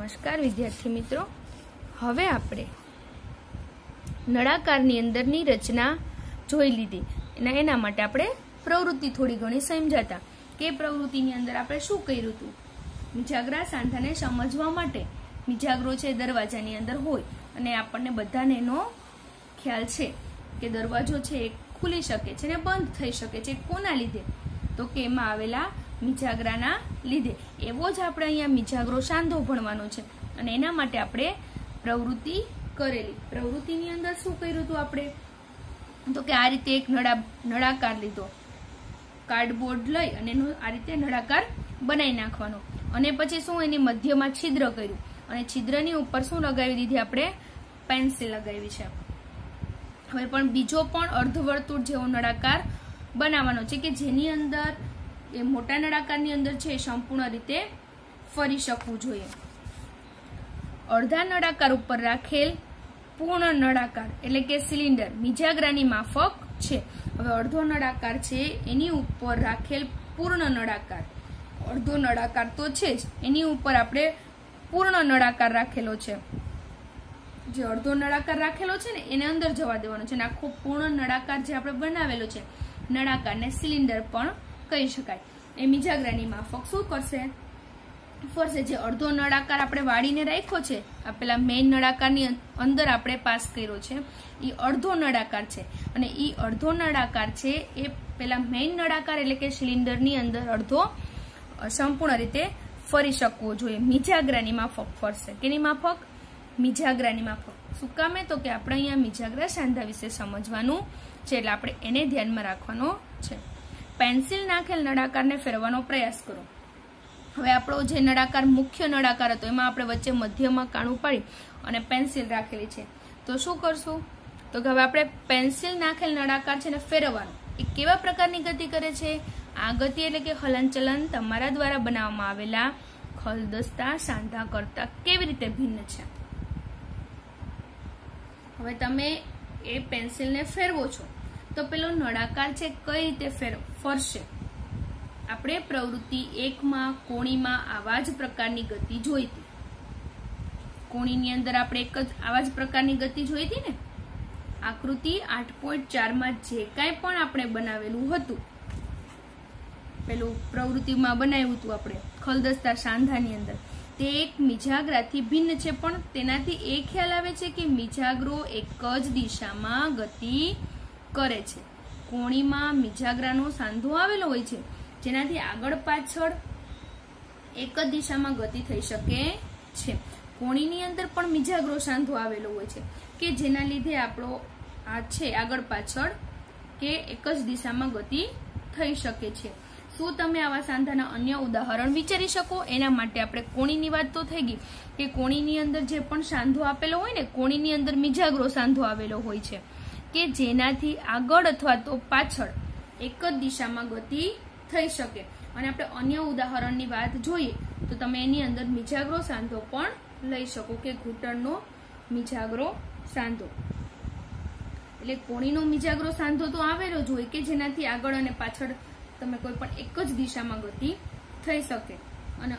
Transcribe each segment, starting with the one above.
નમસ્કાર વિદ્યાર્થી મિત્રો, હવે આપણે નળાકારની અંદરની રચના જોઈ લીધી. એના માટે આપણે પ્રવૃત્તિ થોડી ઘણી સમજાતા કે પ્રવૃત્તિની અંદર આપણે શું કર્યું હતું. મિજાગરા સાંધાને સમજવા માટે મિજાગરો છે દરવાજાની અંદર હોય અને આપણને બધાને એનો ખ્યાલ છે કે દરવાજો છે એ ખુલી શકે છે ને બંધ થઈ શકે છે. કોના લીધે? તો કે એમાં આવેલા મિજાગરાના લીધે. એવો જ આપણે અહીંયા મિજાગરો સાંધો ભણવાનો છે અને એના માટે આપણે પ્રવૃત્તિ કરેલી. પ્રવૃત્તિની અંદર શું કર્યું હતું આપણે? તો કે આ રીતે એક નળાકાર લીધો, કાર્ડબોર્ડ લઈ અને એનો આ રીતે નળાકાર બનાવી નાખવાનો અને પછી શું એની મધ્યમાં છિદ્ર કર્યું અને છિદ્રની ઉપર શું લગાવી દીધી? આપણે પેન્સિલ લગાવી છે. હવે પણ બીજો પણ અર્ધવર્તુળ જેવો નળાકાર બનાવવાનો છે કે જેની અંદર એ મોટા નળાકારની અંદર છે સંપૂર્ણ રીતે ફરી શકવું જોઈએ. અડધા નળાકાર ઉપર રાખેલ પૂર્ણ નળાકાર એટલે કે સિલિન્ડર મિજાગરાની માફક છે. હવે અડધો નળાકાર છે એની ઉપર રાખેલ પૂર્ણ નળાકાર, અડધો નળાકાર તો છે જ, એની ઉપર આપણે પૂર્ણ નળાકાર રાખેલો છે. જે અડધો નળાકાર રાખેલો છે ને એને અંદર જવા દેવાનો છે અને આખો પૂર્ણ નળાકાર જે આપણે બનાવેલો છે નળાકારને સિલિન્ડર પણ કહી શકાય. એ મિજાગરાની માફક શું કરશે? ફરશે. જે અડધો નળાકાર આપણે વાળીને રાખ્યો છે, આ પેલા મેઇન નળાકારની અંદર આપણે પાસ કર્યો છે, એ અડધો નળાકાર છે અને એ અડધો નળાકાર છે એ પેલા મેઇન નળાકાર એટલે કે સિલિન્ડરની અંદર અડધો સંપૂર્ણ રીતે ફરી શકવો જોઈએ. મિજાગરાની માફક ફરશે. કેની માફક? મિજાગરાની માફક. શું કામે? તો કે આપણે અહીંયા મિજાગરા સાંધા વિશે સમજવાનું છે એટલે આપણે એને ધ્યાનમાં રાખવાનો છે. પેન્સિલ નાખેલ નળાકારને ફેરવાનો પ્રયાસ કરો. હવે આપણો જે નળાકાર મુખ્ય નળાકાર હતો એમાં આપણે વચ્ચે મધ્યમાં કાણું પાડી અને પેન્સિલ રાખેલી છે. તો શું કરશું? તો કે હવે આપણે પેન્સિલ નાખેલ નળાકાર છે ને ફેરવવાનું. એ કેવા પ્રકારની ગતિ કરે છે? આ ગતિ એટલે કે હલનચલન તમારા દ્વારા બનાવવામાં આવેલા ખલદસ્તા સાંધા કરતા કેવી રીતે ભિન્ન છે. હવે તમે એ પેન્સિલને ફેરવો છો તો પેલો નળાકાર છે કઈ રીતે ફરશે? આપણે પ્રવૃત્તિ 1 માં કોણીમાં આવા જ પ્રકારની ગતિ જોઈ હતી. કોણીની અંદર આપણે એક જ આવા જ પ્રકારની ગતિ જોઈ હતી ને. આકૃતિ 8.4 માં જે કાંઈ પણ આપણે બનાવેલું હતું, પેલું પ્રવૃત્તિમાં બનાવ્યું હતું આપણે ખલદસ્તા સાંધાની અંદર, તે એક મિજાગરાથી ભિન્ન છે. પણ તેનાથી એ ખ્યાલ આવે છે કે મિજાગરો એક જ દિશામાં ગતિ કરે છે. કોણીમાં મિજાગરાનો સાંધો આવેલો હોય છે જેનાથી આગળ પાછળ એક જ દિશામાં ગતિ થઈ શકે છે. કોણીની અંદર પણ મિજાગરો સાંધો આવેલો હોય છે કે જેના લીધે આપણો આ છે આગળ પાછળ કે એક જ દિશામાં ગતિ થઈ શકે છે. શું તમે આવા સાંધાના અન્ય ઉદાહરણ વિચારી શકો? એના માટે આપણે કોણીની વાત તો થઈ ગઈ કે કોણીની અંદર જે પણ સાંધો આપેલો હોય ને, કોણીની અંદર મિજાગરો સાંધો આવેલો હોય છે કે જેનાથી આગળ અથવા તો પાછળ એક જ દિશામાં ગતિ થઈ શકે. અને આપણે અન્ય ઉદાહરણની વાત જોઈએ તો તમે એની અંદર મિજાગરો સાંધો પણ લઈ શકો કે ઘૂંટણનો મિજાગરો સાંધો. એટલે કોણીનો મિજાગરો સાંધો તો આવેલો જ હોય કે જેનાથી આગળ અને પાછળ તમે કોઈ પણ એક જ દિશામાં ગતિ થઈ શકે. અને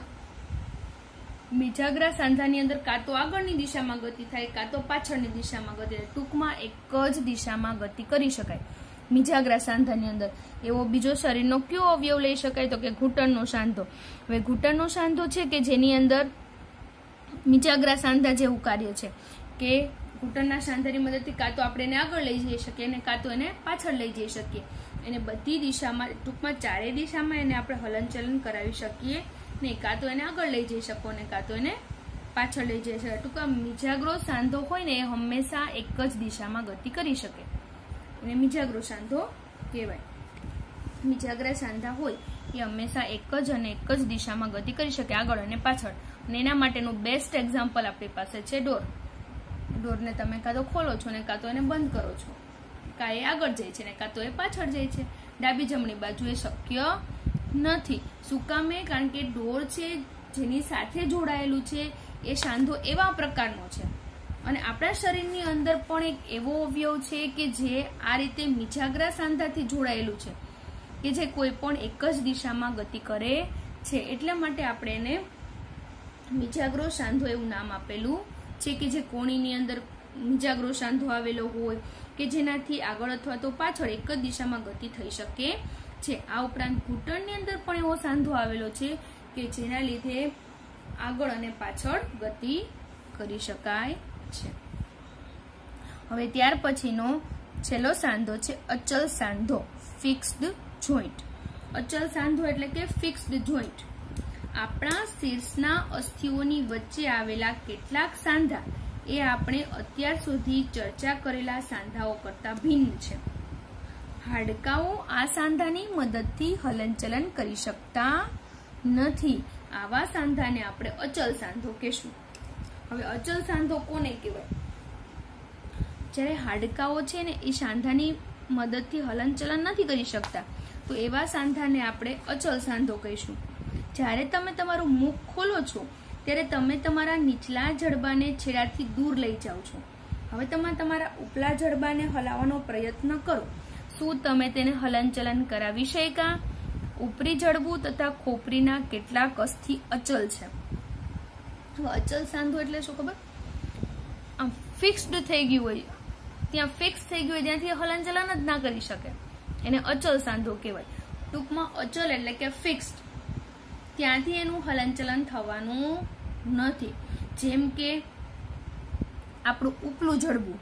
મિજાગરા સાંધાની અંદર કાં તો આગળની દિશામાં ગતિ થાય કાં તો પાછળની દિશામાં ગતિ થાય. ટૂંકમાં એક જ દિશામાં ગતિ કરી શકાય મિજાગરા સાંધાની અંદર. એવો બીજો શરીરનો કયો અવયવ લઈ શકાય? તો કે ઘૂંટણનો સાંધો. હવે ઘૂંટણનો સાંધો છે કે જેની અંદર મિજાગરા સાંધા જેવું કાર્ય છે કે ઘૂંટણના સાંધાની મદદથી કાં તો આપણે એને આગળ લઈ જઈ શકીએ અને કાં તો એને પાછળ લઈ જઈ શકીએ. એને બધી દિશામાં, ટૂંકમાં ચારેય દિશામાં એને આપણે હલનચલન કરાવી શકીએ નહીં. કાં તો એને આગળ લઈ જઈ શકો ને કાં તો એને પાછળ લઈ જઈ શકે. ટૂંકમાં મિજાગરો સાંધો હોય ને એ હંમેશા એક જ દિશામાં ગતિ કરી શકે. એને મિજાગરો સાંધો કહેવાય. મિજાગરા સાંધા હોય એ હંમેશા એક જ અને એક જ દિશામાં ગતિ કરી શકે, આગળ અને પાછળ. અને એના માટેનું બેસ્ટ એક્ઝામ્પલ આપણી પાસે છે ડોર. ડોરને તમે કાં તો ખોલો છો ને કાં તો એને બંધ કરો છો. કાં એ આગળ જાય છે ને કાં તો એ પાછળ જાય છે. ડાબી જમણી બાજુ એ શક્ય નથી. શું કામે? કારણ કે ડોર છે જેની સાથે જોડાયેલું છે એ સાંધો એવા પ્રકારનો છે. અને આપણા શરીરની અંદર પણ એક એવો અવયવ છે કે જે આ રીતે મિજાગરા સાંધાથી જોડાયેલું છે કે જે કોઈ પણ એક જ દિશામાં ગતિ કરે છે. એટલા માટે આપણે એને મિજાગ્રો સાંધો એવું નામ આપેલું છે કે જે કોણીની અંદર મિજાગ્રો સાંધો આવેલો હોય કે જેનાથી આગળ અથવા તો પાછળ એક જ દિશામાં ગતિ થઈ શકે છે. આ ઉપરાંત ઘૂંટણની અંદર પણ એવો સાંધો આવેલો છે કે જેના લીધે આગળ અને પાછળ ગતિ કરી શકાય છે. હવે ત્યાર પછીનો છેલ્લો સાંધો છે અચલ સાંધો, ફિક્સ્ડ જોઈન્ટ. અચલ સાંધો એટલે કે ફિક્સ્ડ જોઈન્ટ. આપણા શીર્ષના અસ્થિઓની વચ્ચે આવેલા કેટલાક સાંધા એ આપણે અત્યાર સુધી ચર્ચા કરેલા સાંધાઓ કરતા ભિન્ન છે. હાડકાઓ આ સાંધાની મદદથી હલનચલન કરી શકતા નથી. આવા સાંધાને આપણે અચલ સાંધો કહેશું. હવે અચલ સાંધો કોને કહેવાય? જ્યારે હાડકાઓ છે ને એ સાંધાની મદદથી હલનચલન નથી કરી શકતા તો એવા સાંધાને આપણે અચલ સાંધો કહીશું. જ્યારે તમે તમારું મુખ ખોલો છો ત્યારે તમે તમારા નીચલા જડબાને છેડાથી દૂર લઈ જાઓ છો. હવે તમે તમારા ઉપલા જડબાને હલાવવાનો પ્રયત્ન કરો. શું તમે તેને હલનચલન કરાવી શક્યા? ઉપરી જડબું તથા ખોપરીના કેટલાક અસ્થિ અચલ છે. અચલ સાંધો એટલે શું ખબર? આમ ફિક્સ્ડ થઈ ગયું હોય, ત્યાં ફિક્સ થઈ ગયું હોય, ત્યાંથી હલનચલન જ ના કરી શકે, એને અચલ સાંધો કહેવાય. ટૂંકમાં અચલ એટલે કે ફિક્સ્ડ, ત્યાંથી એનું હલનચલન થવાનું નથી. જેમ કે આપણું ઉપલું જડબું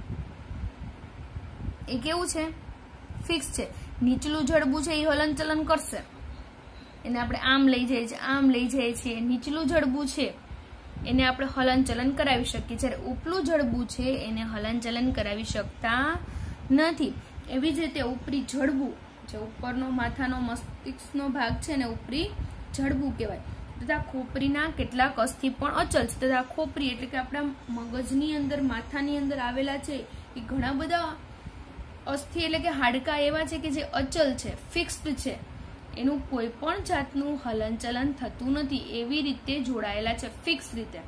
એ કેવું છે? ફિક્સ છે. નીચલું જડબું છે એ હલનચલન કરશે, એને આપણે આમ લઈ જઈએ છીએ, આમ લઈ જઈએ છીએ. નીચલું જડબું છે એને આપણે હલનચલન કરાવી શકીએ, જ્યારે ઉપલું જડબું છે એને હલનચલન કરાવી શકતા નથી. એવી જ રીતે ઉપરી જડબું, જે ઉપરનો માથાનો મસ્તિષ્કનો ભાગ છે ને ઉપરી જડબું કહેવાય. તથા ખોપરીના કેટલાક અસ્થિ પણ અચલ છે. તથા ખોપરી એટલે કે આપણા મગજની અંદર, માથાની અંદર આવેલા છે એ ઘણા બધા અસ્થિ એટલે કે હાડકા એવા છે કે જે અચલ છે, ફિક્સ્ડ છે, એનું કોઈ પણ જાતનું હલનચલન થતું નથી. એવી રીતે જોડાયેલા છે, ફિક્સ રીતે,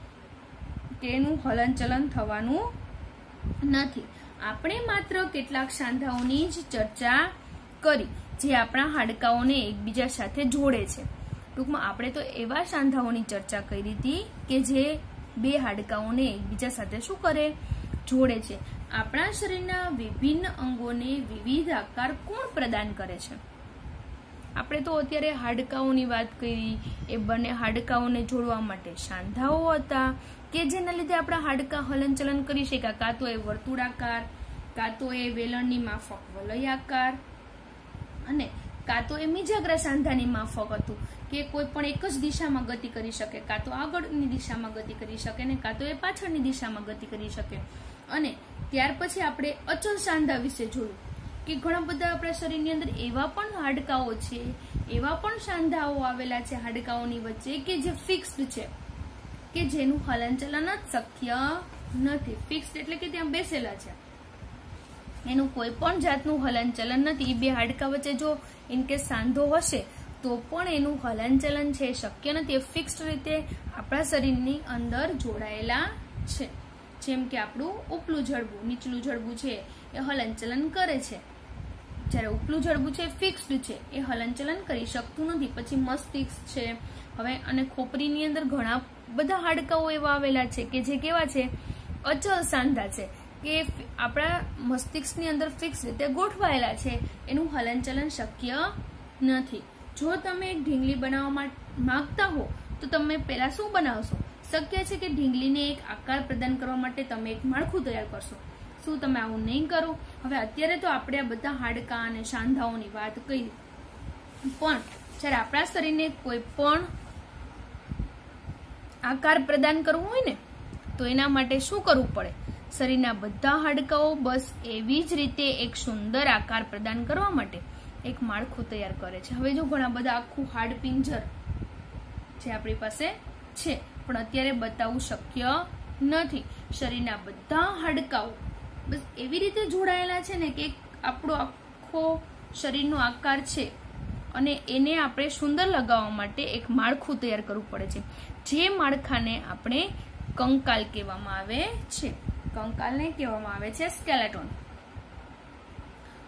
તેનું હલનચલન થવાનું નથી. આપણે માત્ર કેટલાક સાંધાઓની જ ચર્ચા કરી જે આપણા હાડકાઓને એકબીજા સાથે જોડે છે. ટૂંકમાં આપણે તો એવા સાંધાઓની ચર્ચા કરી હતી કે જે બે હાડકાઓને એકબીજા સાથે શું કરે? જોડે છે. આપણા શરીરના વિભિન્ન અંગોને વિવિધ આકાર કોણ પ્રદાન કરે છે? આપણે તો અત્યારે હાડકાઓની વાત કરી. એ બંને હાડકાઓને જોડવા માટે સાંધાઓ હતા કે જેના લીધે આપણા હાડકા હલનચલન કરી શક્યા. કાં તો એ વર્તુળાકાર, કાં તો એ વેલણની માફક વલયાકાર, અને કાં તો એ મિજાગ્રા સાંધાની માફક હતું કે કોઈ પણ એક જ દિશામાં ગતિ કરી શકે, કાં તો આગળની દિશામાં ગતિ કરી શકે ને કાં તો એ પાછળની દિશામાં ગતિ કરી શકે. અને ત્યાર પછી આપણે અચલ સાંધા વિશે જોયું કે ઘણા બધા આપણા શરીરની અંદર એવા પણ હાડકાઓ છે, એવા પણ સાંધાઓ આવેલા છે હાડકાઓની વચ્ચે કે જે ફિક્સ્ડ છે, કે જેનું હલનચલન જ શક્ય નથી. ફિક્સ્ડ એટલે કે ત્યાં બેસેલા છે, એનું કોઈ પણ જાતનું હલનચલન નથી. બે હાડકા વચ્ચે જો ઇનકેસ સાંધો હશે તો પણ એનું હલનચલન છે શક્ય નથી. ફિક્સ્ડ રીતે આપણા શરીરની અંદર જોડાયેલા છે. જેમ કે આપણું ઉપલું જડબું, નીચલું જડબું છે એ હલનચલન કરે છે, જ્યારે ઉપલું જડબું છે ફિક્સ્ડ છે, એ હલનચલન કરી શકતું નથી. પછી મસ્તિષ્ક છે. હવે અને ખોપરીની અંદર ઘણા બધા હાડકાઓ એવા આવેલા છે કે જે કેવા છે? અચલ સાંધા છે, કે આપણા મસ્તિષ્કની અંદર ફિક્સ રીતે ગોઠવાયેલા છે, એનું હલનચલન શક્ય નથી. જો તમે એક ઢીંગલી બનાવવા માંગતા હો તો તમે પહેલા શું બનાવશો? શક્ય છે કે ઢીંગલીને એક આકાર પ્રદાન કરવા માટે તમે એક માળખું તૈયાર કરશો. શું તમે આવું નહીં કરો? હવે અત્યારે તો આપણે આ બધા હાડકા અને સાંધાઓની વાત કરી, પણ જ્યારે આપણા શરીરને કોઈ પણ આકાર પ્રદાન કરવો હોય ને તો એના માટે શું કરવું પડે? શરીરના બધા હાડકાઓ બસ એવી જ રીતે એક સુંદર આકાર પ્રદાન કરવા માટે એક માળખું તૈયાર કરે છે. હવે જો ઘણા બધા આખું હાડપિંજર જે આપણી પાસે છે પણ અત્યારે બતાવવું શક્ય નથી. શરીરના બધા હાડકાઓ બસ એવી રીતે જોડાયેલા છે ને કે આપણો આખો શરીરનો આકાર છે અને એને આપણે સુંદર લગાવવા માટે એક માળખું તૈયાર કરવું પડે છે. જે માળખાને આપણે કંકાલ કહેવામાં આવે છે. કંકાલને કહેવામાં આવે છે સ્કેલેટોન.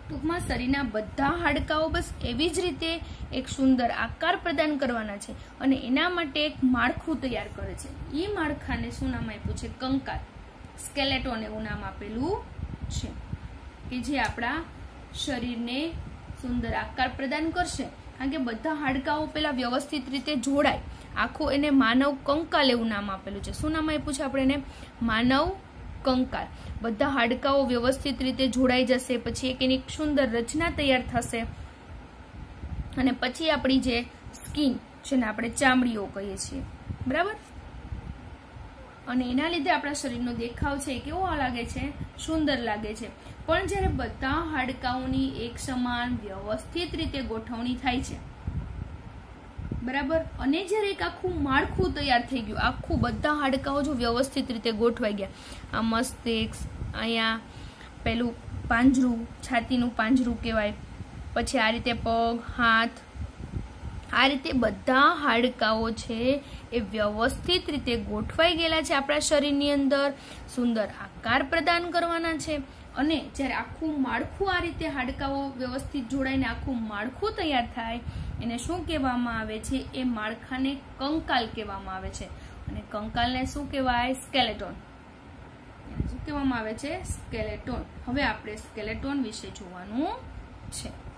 ટૂંકમાં શરીરના બધા હાડકાઓ બસ એવી જ રીતે એક સુંદર આકાર પ્રદાન કરવાના છે અને એના માટે એક માળખું તૈયાર કરે છે. એ માળખાને શું નામ આપ્યું છે? કંકાલ, સ્કેલેટોન એવું નામ આપેલું છે, કે જે આપણા શરીરને સુંદર આકાર પ્રદાન કરશે. કારણ કે બધા હાડકાઓ પેલા વ્યવસ્થિત રીતે જોડાય, આખું એને માનવ કંકાલ એવું નામ આપેલું છે. શું નામ આપ્યું છે આપણે એને? માનવ કંકાલ. બધા હાડકાઓ વ્યવસ્થિત રીતે જોડાઈ જશે, પછી એક એની સુંદર રચના તૈયાર થશે અને પછી આપણી જે સ્કિન જેને આપણે ચામડીઓ કહીએ છીએ, બરાબર, અને એના લીધે આપણા શરીરનો દેખાવ છે કેવો લાગે છે? સુંદર લાગે છે. પણ જ્યારે બધા હાડકાઓની એક સમાન વ્યવસ્થિત રીતે ગોઠવણી થાય છે, બરાબર, અને જ્યારે એક આખું માળખું તૈયાર થઈ ગયું, આખું બધા હાડકાઓ જો વ્યવસ્થિત રીતે ગોઠવાઈ ગયા, આ મસ્તિષ્ક, અહીંયા પેલું પાંજરું, છાતીનું પાંજરું કહેવાય, પછી આ રીતે પગ, હાથ, આ રીતે બધા હાડકાઓ છે એ વ્યવસ્થિત રીતે ગોઠવાઈ ગયેલા છે આપણા શરીરની અંદર, સુંદર આકાર પ્રદાન કરવાના છે. અને જ્યારે આખું માળખું આ રીતે હાડકાઓ વ્યવસ્થિત જોડાઈને આખું માળખું તૈયાર થાય, એને શું કહેવામાં આવે છે? એ માળખાને કંકાલ કહેવામાં આવે છે. અને કંકાલને શું કહેવાય? સ્કેલેટોન. એને શું કહેવામાં આવે છે? સ્કેલેટોન. હવે આપણે સ્કેલેટોન વિશે જોવાનું છે.